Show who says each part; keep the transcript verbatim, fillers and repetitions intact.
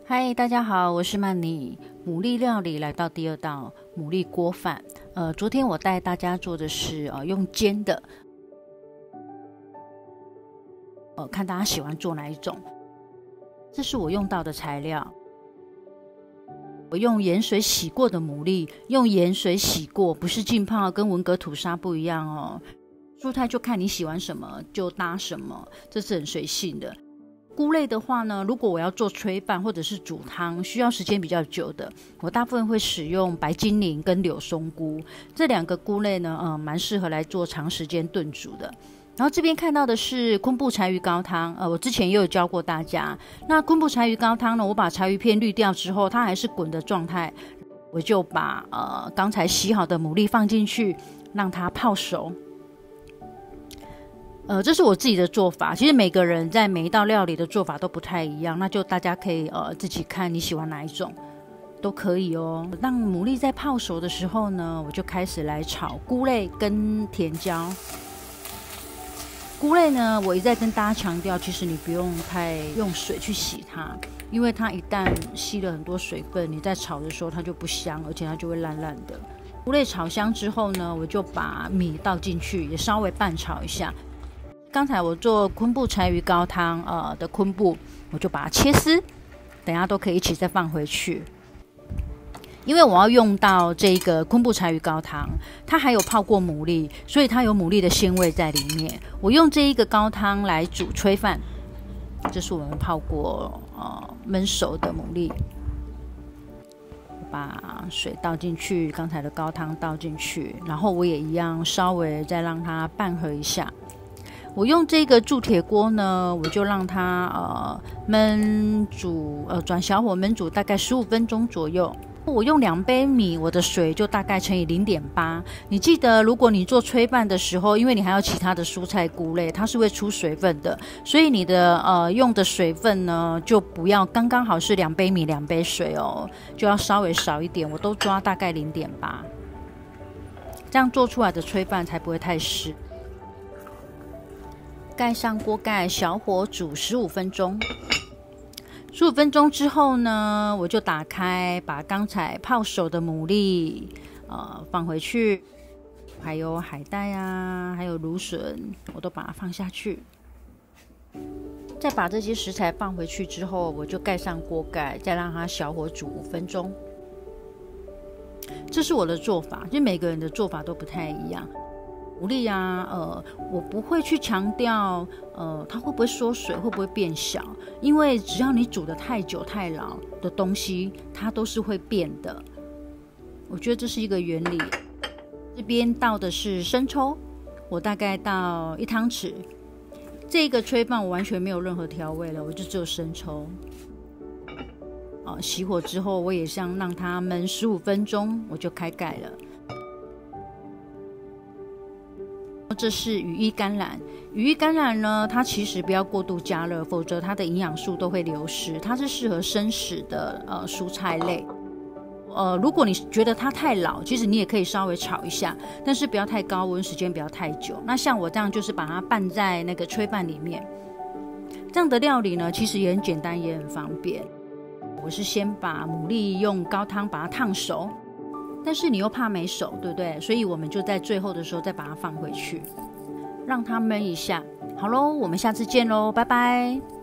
Speaker 1: 嗨，大家好，我是曼妮。牡蛎料理来到第二道牡蛎锅饭。呃，昨天我带大家做的是呃用煎的，呃，看大家喜欢做哪一种。这是我用到的材料，我用盐水洗过的牡蛎，用盐水洗过，不是浸泡，跟文革土沙不一样哦。蔬菜就看你喜欢什么就搭什么，这是很随性的。菇类的话呢，如果我要做炊饭或者是煮汤，需要时间比较久的，我大部分会使用白精灵跟柳松菇这两个菇类呢，嗯，蛮适合来做长时间炖煮的。然后这边看到的是昆布柴鱼高汤，呃，我之前也有教过大家。那昆布柴鱼高汤呢，我把柴鱼片滤掉之后，它还是滚的状态，我就把呃刚才洗好的牡蛎放进去，让它泡熟。呃，这是我自己的做法。其实每个人在每一道料理的做法都不太一样，那就大家可以呃自己看你喜欢哪一种，都可以哦。让牡蛎在泡熟的时候呢，我就开始来炒菇类跟甜椒。菇类呢，我一再跟大家强调，其实你不用太用水去洗它，因为它一旦吸了很多水分，你在炒的时候它就不香，而且它就会烂烂的。菇类炒香之后呢，我就把米倒进去，也稍微拌炒一下。刚才我做昆布柴鱼高汤呃的昆布，我就把它切丝，等一下都可以一起再放回去。因为我要用到这个昆布柴鱼高汤，它还有泡过牡蛎，所以它有牡蛎的鲜味在里面。我用这一个高汤来煮炊饭，这是我们泡过呃焖熟的牡蛎。把水倒进去，刚才的高汤倒进去，然后我也一样稍微再让它拌合一下。我用这个铸铁锅呢，我就让它呃焖煮，呃转小火焖煮大概十五分钟左右。我用两杯米，我的水就大概乘以 零点八。你记得，如果你做炊饭的时候，因为你还有其他的蔬菜菇类，它是会出水分的，所以你的呃用的水分呢，就不要刚刚好是两杯米两杯水哦，就要稍微少一点。我都抓大概 零点八，这样做出来的炊饭才不会太湿。盖上锅盖，小火煮十五分钟。十五分钟之后呢，我就打开，把刚才泡熟的牡蛎呃放回去，还有海带啊，还有芦笋，我都把它放下去。再把这些食材放回去之后，我就盖上锅盖，再让它小火煮五分钟。这是我的做法，就每个人的做法都不太一样。牡蛎啊，呃，我不会去强调，呃，它会不会缩水，会不会变小，因为只要你煮得太久太老的东西，它都是会变的。我觉得这是一个原理。这边倒的是生抽，我大概倒一汤匙。这个炊饭我完全没有任何调味了，我就只有生抽。哦，熄火之后，我也想让它焖十五分钟，我就开盖了。这是羽衣甘蓝，羽衣甘蓝呢，它其实不要过度加热，否则它的营养素都会流失。它是适合生食的呃蔬菜类。呃，如果你觉得它太老，其实你也可以稍微炒一下，但是不要太高温，时间不要太久。那像我这样就是把它拌在那个炊饭里面，这样的料理呢，其实也很简单，也很方便。我是先把牡蛎用高汤把它烫熟。但是你又怕没熟，对不对？所以我们就在最后的时候再把它放回去，让它焖一下。好咯，我们下次见咯，拜拜。